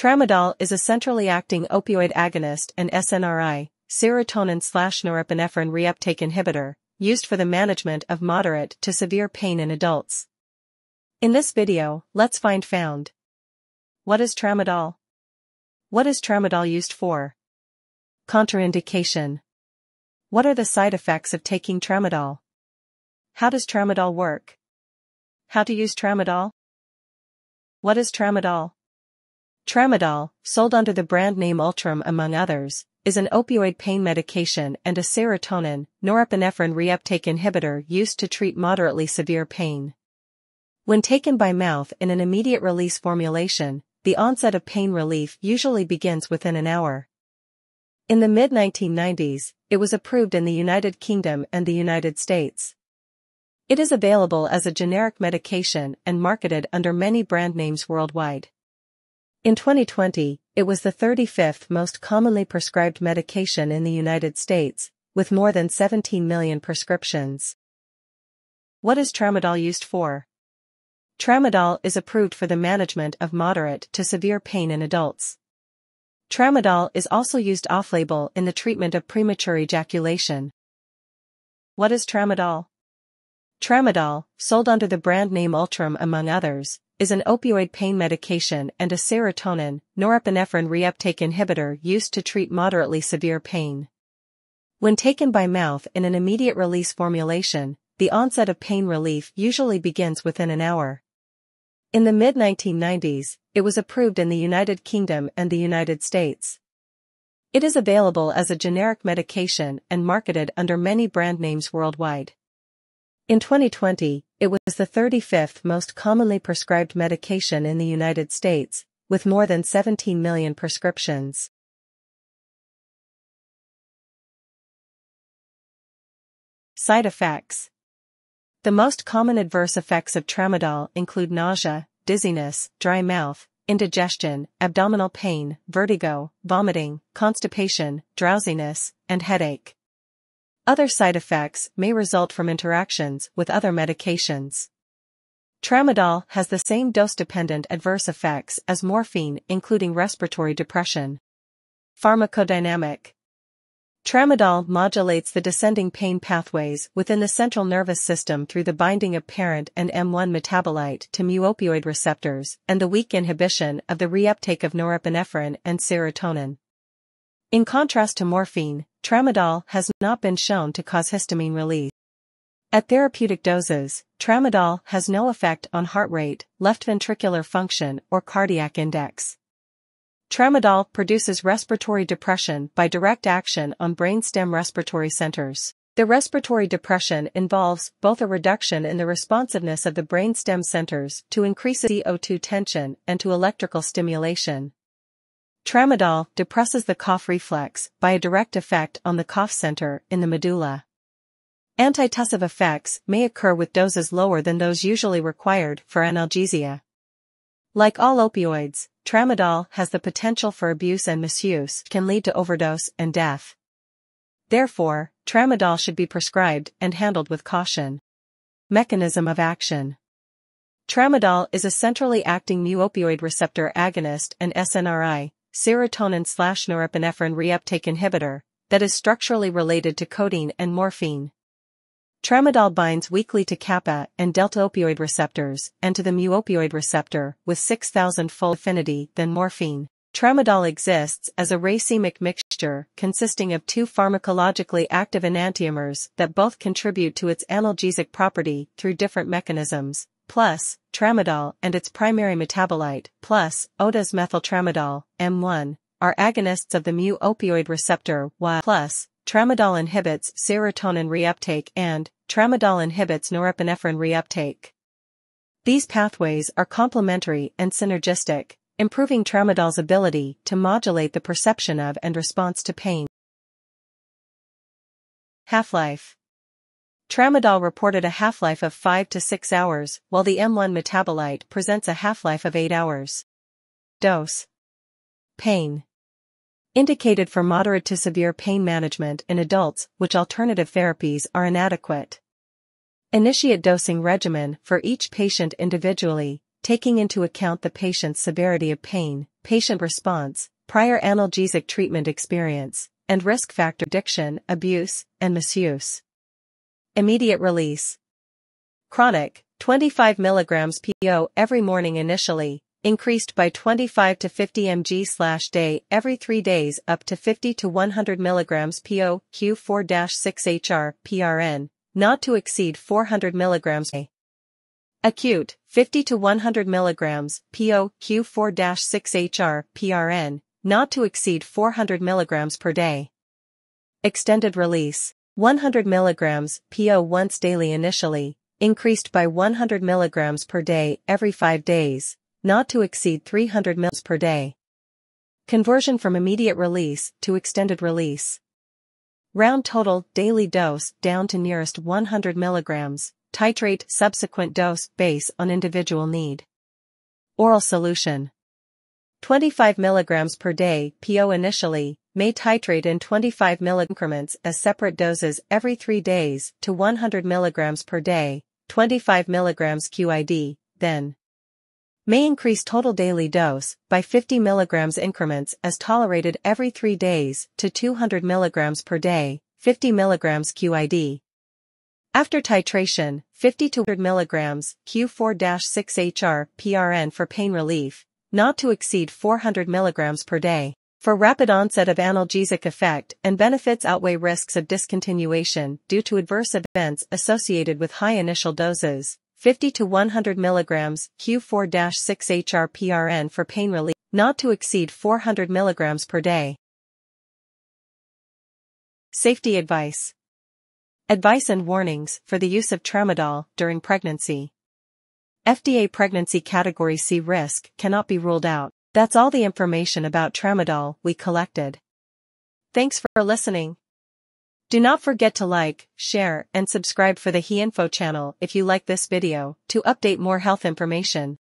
Tramadol is a centrally acting opioid agonist and SNRI, serotonin/norepinephrine reuptake inhibitor, used for the management of moderate to severe pain in adults. In this video, let's find. What is Tramadol? What is Tramadol used for? Contraindication. What are the side effects of taking Tramadol? How does Tramadol work? How to use Tramadol? What is Tramadol? Tramadol, sold under the brand name Ultram among others, is an opioid pain medication and a serotonin, norepinephrine reuptake inhibitor used to treat moderately severe pain. When taken by mouth in an immediate release formulation, the onset of pain relief usually begins within an hour. In the mid-1990s, it was approved in the United Kingdom and the United States. It is available as a generic medication and marketed under many brand names worldwide. In 2020, it was the 35th most commonly prescribed medication in the United States, with more than 17 million prescriptions. What is Tramadol used for? Tramadol is approved for the management of moderate to severe pain in adults. Tramadol is also used off-label in the treatment of premature ejaculation. What is Tramadol? Tramadol, sold under the brand name Ultram among others, is an opioid pain medication and a serotonin, norepinephrine reuptake inhibitor used to treat moderately severe pain. When taken by mouth in an immediate release formulation, the onset of pain relief usually begins within an hour. In the mid-1990s, it was approved in the United Kingdom and the United States. It is available as a generic medication and marketed under many brand names worldwide. In 2020, it was the 35th most commonly prescribed medication in the United States, with more than 17 million prescriptions. Side effects. The most common adverse effects of Tramadol include nausea, dizziness, dry mouth, indigestion, abdominal pain, vertigo, vomiting, constipation, drowsiness, and headache. Other side effects may result from interactions with other medications. Tramadol has the same dose-dependent adverse effects as morphine, including respiratory depression. Pharmacodynamic. Tramadol modulates the descending pain pathways within the central nervous system through the binding of parent and M1 metabolite to mu-opioid receptors and the weak inhibition of the reuptake of norepinephrine and serotonin. In contrast to morphine, Tramadol has not been shown to cause histamine release. At therapeutic doses, Tramadol has no effect on heart rate, left ventricular function, or cardiac index. Tramadol produces respiratory depression by direct action on brainstem respiratory centers. The respiratory depression involves both a reduction in the responsiveness of the brainstem centers to increase CO2 tension and to electrical stimulation. Tramadol depresses the cough reflex by a direct effect on the cough center in the medulla. Antitussive effects may occur with doses lower than those usually required for analgesia. Like all opioids, Tramadol has the potential for abuse and misuse, can lead to overdose and death. Therefore, Tramadol should be prescribed and handled with caution. Mechanism of action. Tramadol is a centrally acting mu-opioid receptor agonist and SNRI, serotonin/norepinephrine reuptake inhibitor, that is structurally related to codeine and morphine. Tramadol binds weakly to kappa and delta opioid receptors and to the mu-opioid receptor with 6,000-fold affinity than morphine. Tramadol exists as a racemic mixture consisting of two pharmacologically active enantiomers that both contribute to its analgesic property through different mechanisms, plus Tramadol and its primary metabolite, plus ODA's methyltramadol, M1, are agonists of the mu-opioid receptor, while plus Tramadol inhibits serotonin reuptake and Tramadol inhibits norepinephrine reuptake. These pathways are complementary and synergistic, improving Tramadol's ability to modulate the perception of and response to pain. Half-life. Tramadol reported a half-life of 5 to 6 hours, while the M1 metabolite presents a half-life of 8 hours. Dose. Pain. Indicated for moderate to severe pain management in adults which alternative therapies are inadequate. Initiate dosing regimen for each patient individually, taking into account the patient's severity of pain, patient response, prior analgesic treatment experience, and risk factor addiction, abuse, and misuse. Immediate release. Chronic, 25 mg PO every morning initially, increased by 25 to 50 mg/day every 3 days up to 50 to 100 mg PO Q4-6HR PRN, not to exceed 400 mg. Acute, 50 to 100 mg PO Q4-6HR PRN, not to exceed 400 mg per day. Extended release, 100 mg PO once daily initially, increased by 100 mg per day every 5 days, not to exceed 300 mg per day. Conversion from immediate release to extended release. Round total daily dose down to nearest 100 mg, titrate subsequent dose base on individual need. Oral solution. 25 mg per day PO initially, may titrate in 25 mg increments as separate doses every 3 days to 100 mg per day, 25 mg QID, then may increase total daily dose by 50 mg increments as tolerated every 3 days to 200 mg per day, 50 mg QID. After titration, 50 to 100 mg Q4-6HR PRN for pain relief, not to exceed 400 mg per day. For rapid onset of analgesic effect and benefits outweigh risks of discontinuation due to adverse events associated with high initial doses, 50 to 100 mg Q4-6HR PRN for pain relief, not to exceed 400 mg per day. Safety advice. Advice and warnings for the use of tramadol during pregnancy. FDA Pregnancy Category C risk cannot be ruled out. That's all the information about tramadol we collected. Thanks for listening. Do not forget to like, share, and subscribe for the HeInfo channel if you like this video to update more health information.